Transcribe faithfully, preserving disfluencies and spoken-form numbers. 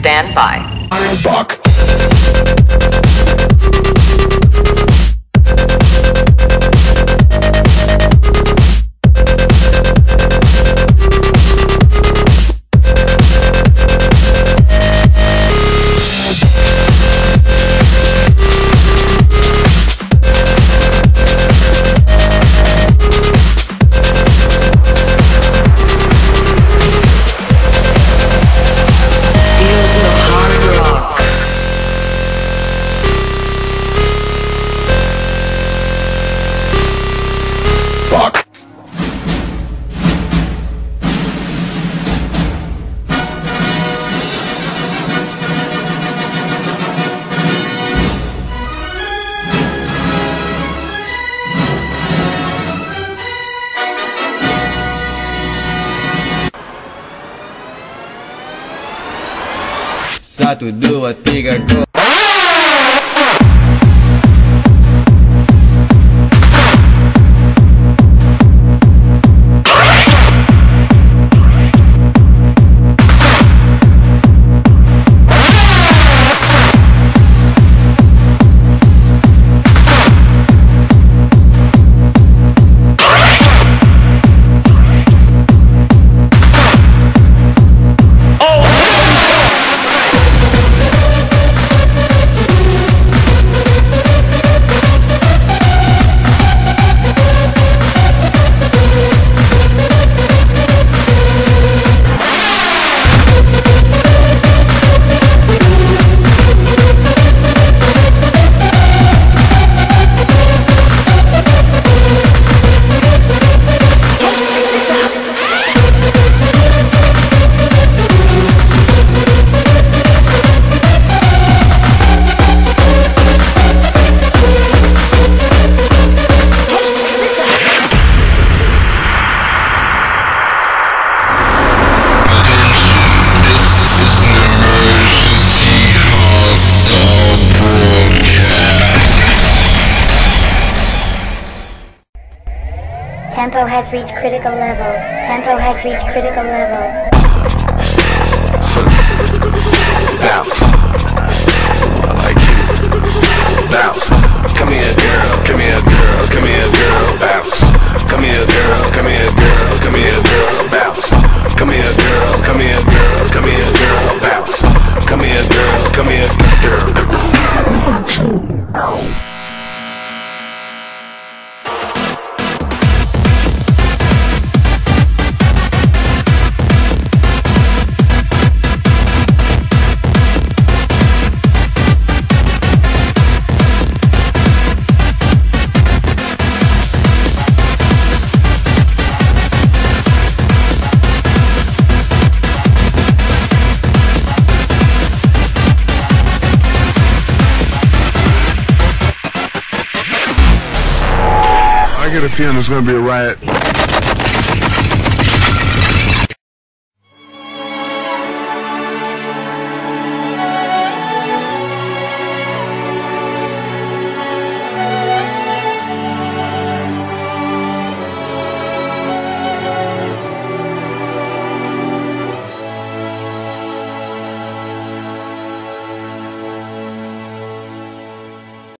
stand by. Buck. Satu, dua, tiga, go. Tempo has reached critical level. Tempo has reached critical level. Bounce. I like you. Bounce. Come here, girl. Come here, girl. Come here, girl. Bounce. Come here, girl. Come here, girl. Come here, girl. Bounce. Come here, girl. Come here, girl. Come here, girl. Bounce. Come here, girl. Come here, girl. I get a feeling there's gonna be a riot.